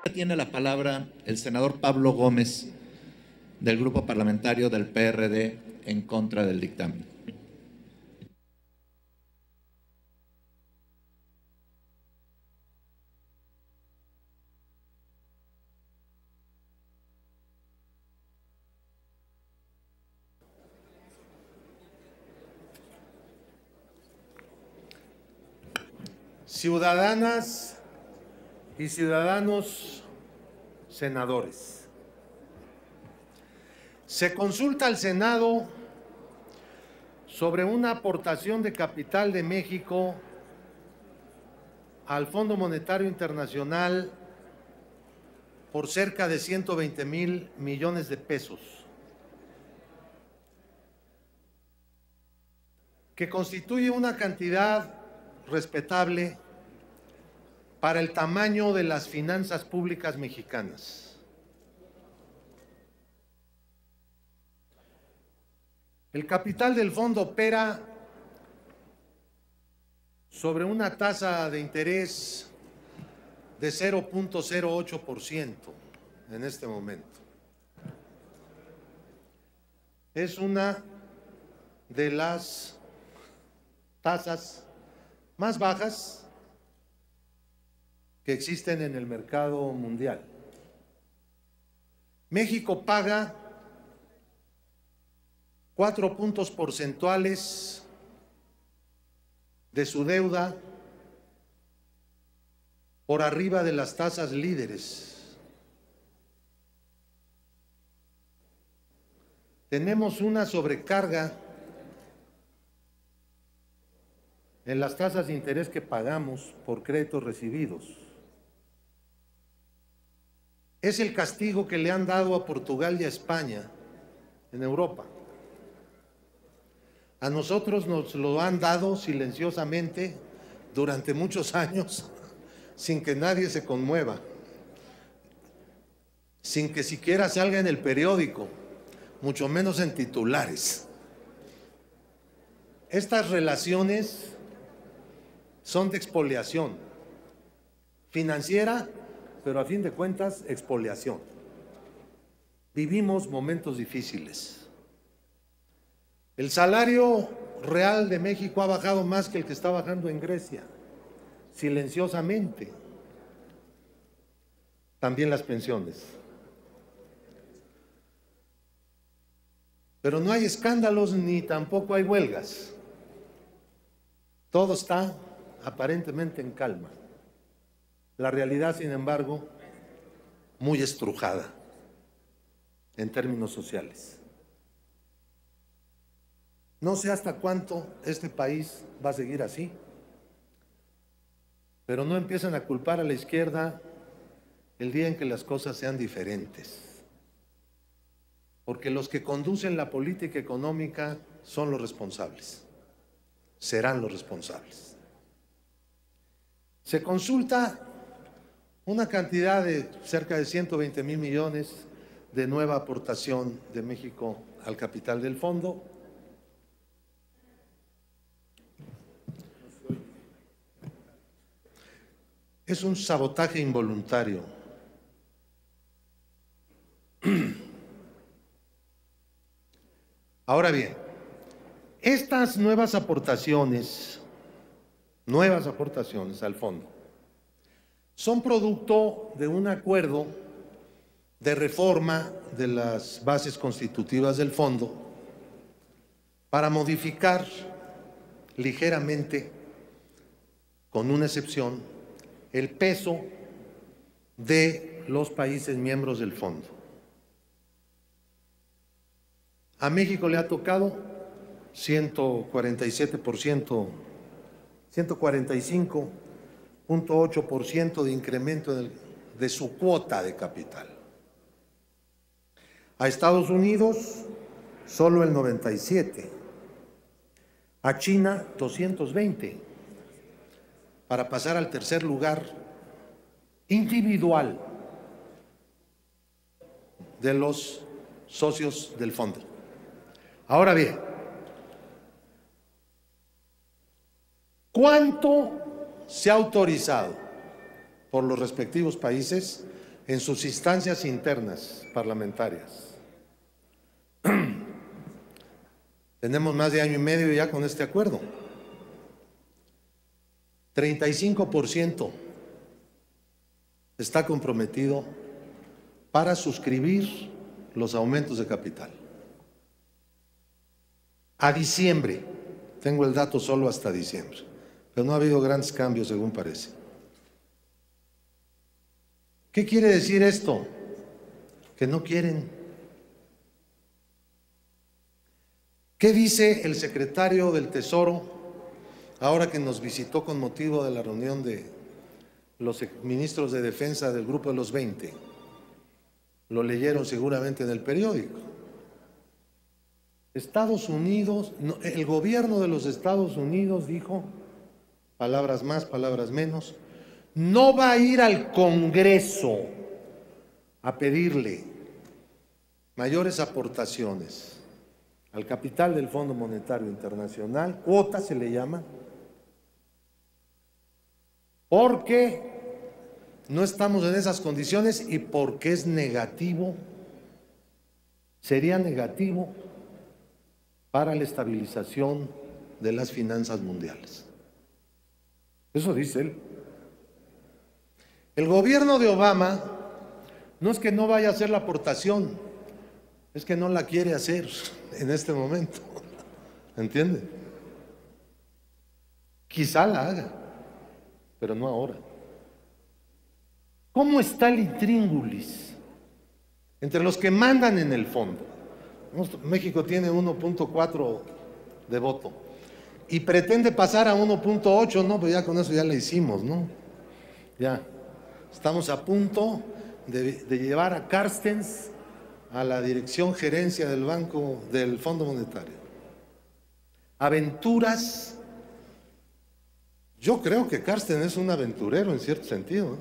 Tiene la palabra el senador Pablo Gómez, del Grupo Parlamentario del PRD, en contra del dictamen. Ciudadanas y ciudadanos senadores, se consulta al Senado sobre una aportación de capital de México al Fondo Monetario Internacional por cerca de 120,000 millones de pesos, que constituye una cantidad respetable para el tamaño de las finanzas públicas mexicanas. El capital del fondo opera sobre una tasa de interés de 0.08% en este momento. Es una de las tasas más bajas que existen en el mercado mundial. México paga 4 puntos porcentuales de su deuda por arriba de las tasas líderes. Tenemos una sobrecarga en las tasas de interés que pagamos por créditos recibidos. Es el castigo que le han dado a Portugal y a España en Europa. A nosotros nos lo han dado silenciosamente durante muchos años, sin que nadie se conmueva, sin que siquiera salga en el periódico, mucho menos en titulares. Estas relaciones son de expoliación financiera, pero a fin de cuentas, expoliación. Vivimos momentos difíciles. El salario real de México ha bajado más que el que está bajando en Grecia, silenciosamente. También las pensiones. Pero no hay escándalos ni tampoco hay huelgas. Todo está aparentemente en calma. La realidad, sin embargo, muy estrujada en términos sociales. No sé hasta cuánto este país va a seguir así, pero no empiezan a culpar a la izquierda el día en que las cosas sean diferentes, porque los que conducen la política económica son los responsables, serán los responsables. Se consulta una cantidad de cerca de 120,000 millones de nueva aportación de México al capital del fondo. Es un sabotaje involuntario. Ahora bien, estas nuevas aportaciones al fondo son producto de un acuerdo de reforma de las bases constitutivas del fondo para modificar ligeramente, con una excepción, el peso de los países miembros del fondo. A México le ha tocado 147%, 145.8% de incremento de su cuota de capital. A Estados Unidos solo el 97%, a China 220%, para pasar al tercer lugar individual de los socios del fondo. Ahora bien, ¿cuánto se ha autorizado por los respectivos países en sus instancias internas parlamentarias. Tenemos más de año y medio ya con este acuerdo. 35% está comprometido para suscribir los aumentos de capital. A diciembre, tengo el dato solo hasta diciembre, pero no ha habido grandes cambios según parece. ¿Qué quiere decir esto? Que no quieren. ¿Qué dice el secretario del Tesoro ahora que nos visitó con motivo de la reunión de los ministros de Defensa del Grupo de los 20? Lo leyeron seguramente en el periódico. Estados Unidos, el gobierno de los Estados Unidos dijo, palabras más, palabras menos, no va a ir al Congreso a pedirle mayores aportaciones al capital del Fondo Monetario Internacional, cuota se le llama, porque no estamos en esas condiciones y porque es negativo, sería negativo para la estabilización de las finanzas mundiales. Eso dice él. El gobierno de Obama no es que no vaya a hacer la aportación, es que no la quiere hacer en este momento. ¿Entiende? Quizá la haga, pero no ahora. ¿Cómo está el intríngulis entre los que mandan en el fondo? México tiene 1.4 de voto y pretende pasar a 1.8, ¿no? Pues ya con eso ya le hicimos, ¿no? Ya estamos a punto de llevar a Carstens a la dirección gerencia del Banco del Fondo Monetario. Aventuras. Yo creo que Carstens es un aventurero en cierto sentido,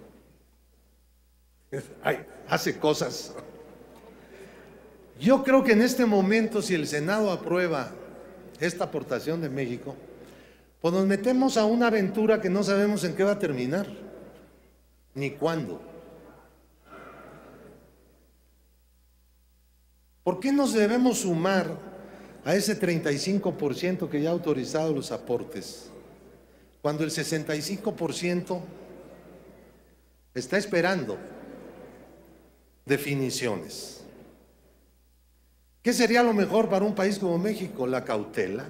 ¿no? Hace cosas. Yo creo que en este momento, si el Senado aprueba esta aportación de México, pues nos metemos a una aventura que no sabemos en qué va a terminar, ni cuándo. ¿Por qué nos debemos sumar a ese 35% que ya ha autorizado los aportes, cuando el 65% está esperando definiciones? ¿Qué sería lo mejor para un país como México? La cautela.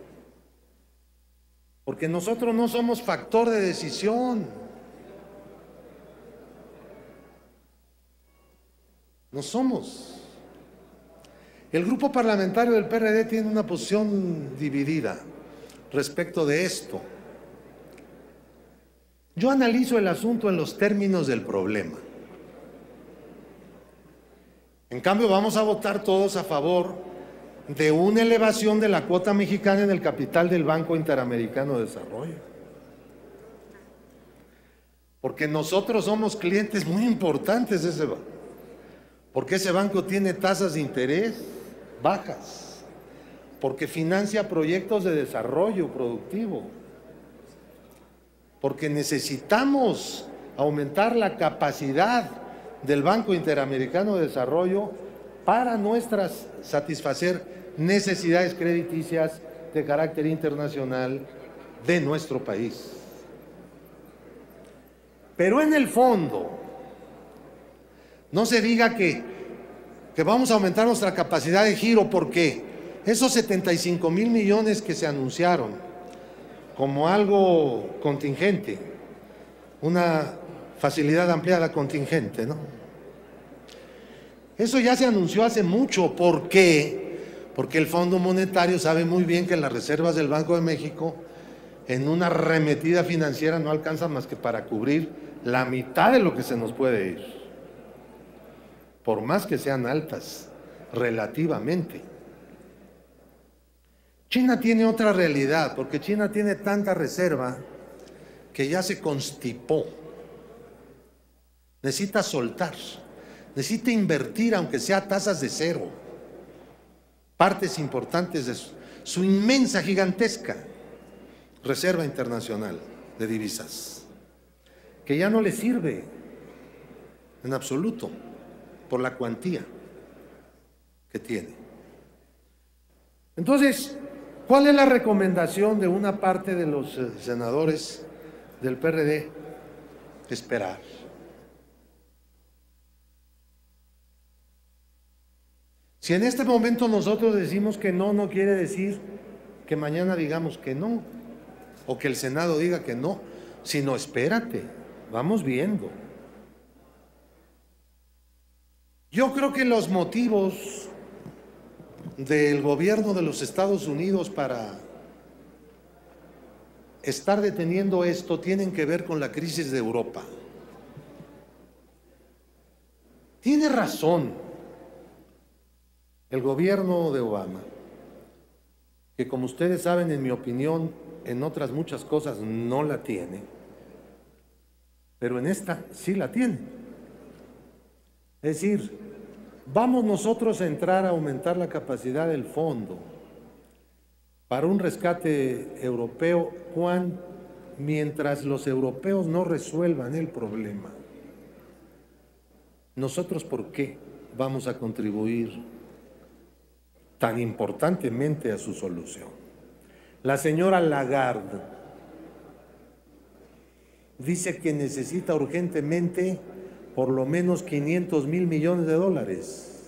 Porque nosotros no somos factor de decisión. No somos. El grupo parlamentario del PRD tiene una posición dividida respecto de esto. Yo analizo el asunto en los términos del problema. En cambio, vamos a votar todos a favor de una elevación de la cuota mexicana en el capital del Banco Interamericano de Desarrollo. Porque nosotros somos clientes muy importantes de ese banco. Porque ese banco tiene tasas de interés bajas. Porque financia proyectos de desarrollo productivo. Porque necesitamos aumentar la capacidad del Banco Interamericano de Desarrollo para satisfacer necesidades crediticias de carácter internacional de nuestro país. Pero en el fondo, no se diga que vamos a aumentar nuestra capacidad de giro, porque esos 75 mil millones que se anunciaron como algo contingente, una facilidad ampliada contingente, ¿no? Eso ya se anunció hace mucho. ¿Por qué? Porque el Fondo Monetario sabe muy bien que las reservas del Banco de México en una arremetida financiera no alcanzan más que para cubrir la mitad de lo que se nos puede ir, por más que sean altas relativamente. China tiene otra realidad, porque China tiene tanta reserva que ya se constipó. Necesita soltar, necesita invertir, aunque sea a tasas de cero, partes importantes de su inmensa, gigantesca reserva internacional de divisas, que ya no le sirve. en absoluto, por la cuantía que tiene. Entonces, ¿cuál es la recomendación de una parte de los senadores del PRD? Esperar. Si en este momento nosotros decimos que no, no quiere decir que mañana digamos que no, o que el Senado diga que no, sino espérate, vamos viendo. Yo creo que los motivos del gobierno de los Estados Unidos para estar deteniendo esto tienen que ver con la crisis de Europa. Tiene razón el gobierno de Obama, que como ustedes saben, en mi opinión, en otras muchas cosas no la tiene, pero en esta sí la tiene. Es decir, vamos nosotros a entrar a aumentar la capacidad del fondo para un rescate europeo mientras los europeos no resuelvan el problema. ¿Nosotros por qué vamos a contribuir tan importantemente a su solución? La señora Lagarde dice que necesita urgentemente por lo menos 500,000 millones de dólares.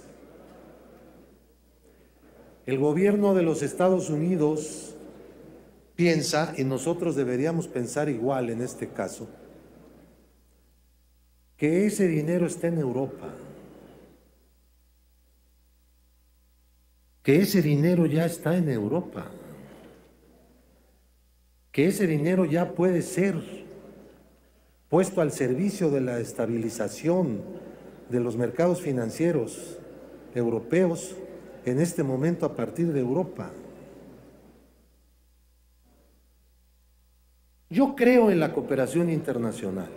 El gobierno de los Estados Unidos piensa, y nosotros deberíamos pensar igual en este caso, que ese dinero está en Europa, que ese dinero ya está en Europa, que ese dinero ya puede ser puesto al servicio de la estabilización de los mercados financieros europeos en este momento a partir de Europa. Yo creo en la cooperación internacional,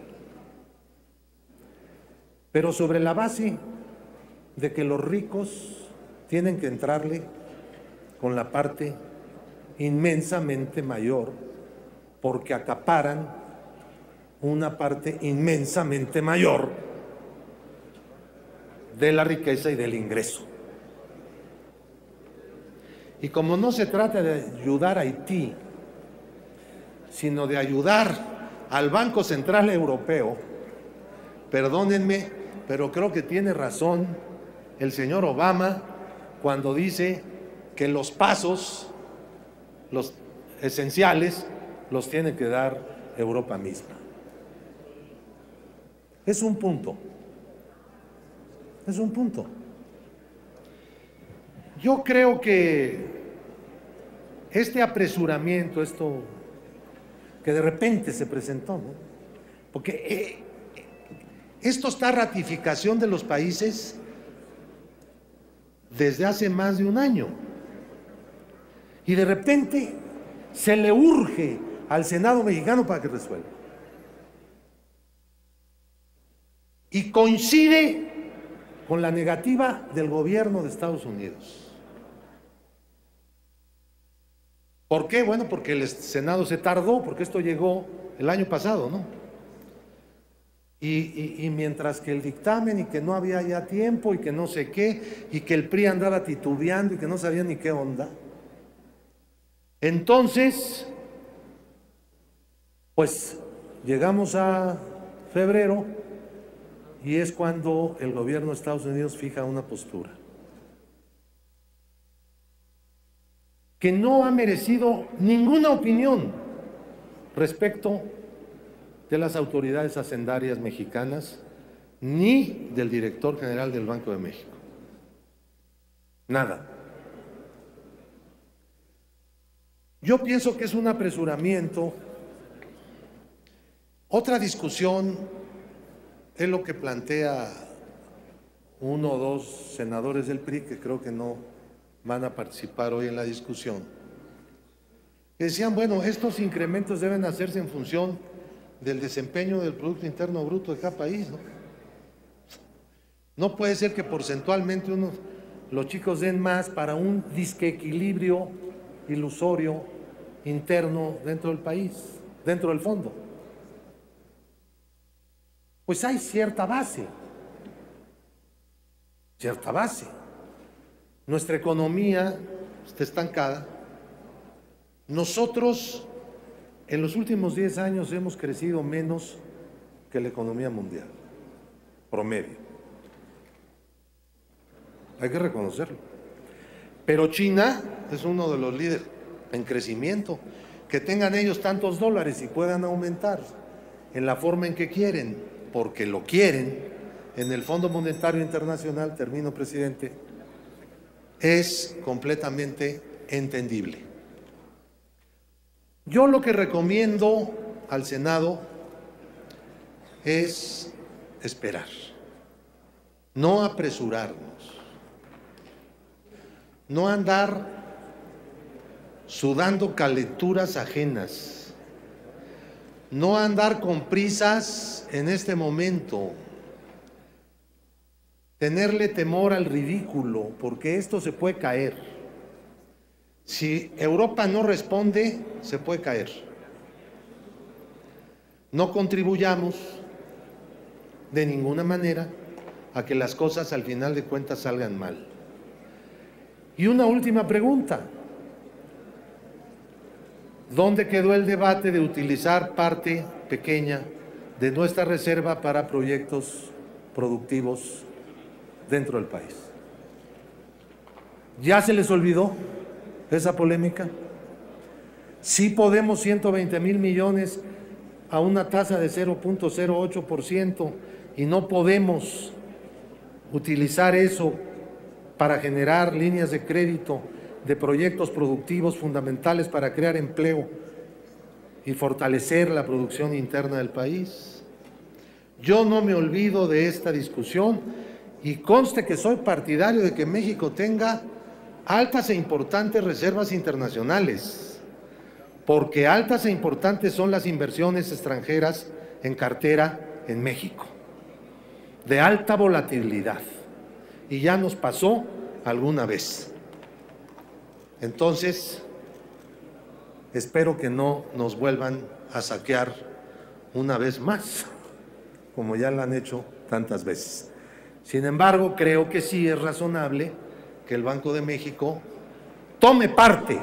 pero sobre la base de que los ricos tienen que entrarle con la parte inmensamente mayor, porque acaparan una parte inmensamente mayor de la riqueza y del ingreso. Y como no se trata de ayudar a Haití, sino de ayudar al Banco Central Europeo, perdónenme, pero creo que tiene razón el señor Obama cuando dice que los pasos, los esenciales, los tiene que dar Europa misma. Es un punto. Es un punto. Yo creo que este apresuramiento, esto que de repente se presentó, ¿no? Porque esto está a ratificación de los países desde hace más de un año. Y de repente se le urge al Senado mexicano para que resuelva. Y coincide con la negativa del gobierno de Estados Unidos. ¿Por qué? Bueno, porque el Senado se tardó, porque esto llegó el año pasado, ¿no? Y mientras que el dictamen y que no había ya tiempo y que no sé qué, y que el PRI andaba titubeando y que no sabía ni qué onda, entonces, pues llegamos a febrero y es cuando el gobierno de Estados Unidos fija una postura que no ha merecido ninguna opinión respecto de las autoridades hacendarias mexicanas ni del director general del Banco de México. Nada. Yo pienso que es un apresuramiento. Otra discusión es lo que plantea uno o dos senadores del PRI, que creo que no van a participar hoy en la discusión, que decían, bueno, estos incrementos deben hacerse en función del desempeño del Producto Interno Bruto de cada país, ¿no? No puede ser que porcentualmente los chicos den más para un disquequilibrio ilusorio interno dentro del país, dentro del fondo. Pues hay cierta base cierta base. Nuestra economía está estancada. Nosotros en los últimos 10 años hemos crecido menos que la economía mundial, promedio. Hay que reconocerlo. Pero China es uno de los líderes en crecimiento. Que tengan ellos tantos dólares y puedan aumentar en la forma en que quieren, porque lo quieren, en el Fondo Monetario Internacional, termino, presidente, es completamente entendible. Yo lo que recomiendo al Senado es esperar, no apresurarnos, no andar sudando calenturas ajenas, no andar con prisas en este momento, tenerle temor al ridículo, porque esto se puede caer. Si Europa no responde, se puede caer. No contribuyamos de ninguna manera a que las cosas al final de cuentas salgan mal. Y una última pregunta. ¿Dónde quedó el debate de utilizar parte pequeña de nuestra reserva para proyectos productivos dentro del país? ¿Ya se les olvidó esa polémica? Sí podemos 120,000 millones a una tasa de 0.08% y no podemos utilizar eso para generar líneas de crédito de proyectos productivos fundamentales para crear empleo y fortalecer la producción interna del país. Yo no me olvido de esta discusión y conste que soy partidario de que México tenga altas e importantes reservas internacionales, porque altas e importantes son las inversiones extranjeras en cartera en México, de alta volatilidad, y ya nos pasó alguna vez. Entonces, espero que no nos vuelvan a saquear una vez más, como ya lo han hecho tantas veces. Sin embargo, creo que sí es razonable que el Banco de México tome parte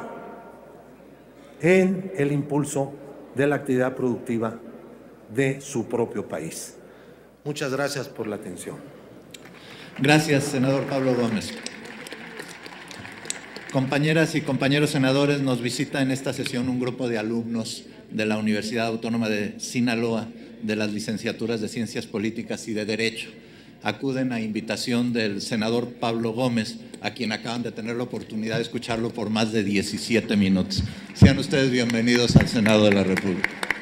en el impulso de la actividad productiva de su propio país. Muchas gracias por la atención. Gracias, senador Pablo Gómez. Compañeras y compañeros senadores, nos visita en esta sesión un grupo de alumnos de la Universidad Autónoma de Sinaloa, de las licenciaturas de Ciencias Políticas y de Derecho. Acuden a invitación del senador Pablo Gómez, a quien acaban de tener la oportunidad de escucharlo por más de 17 minutos. Sean ustedes bienvenidos al Senado de la República.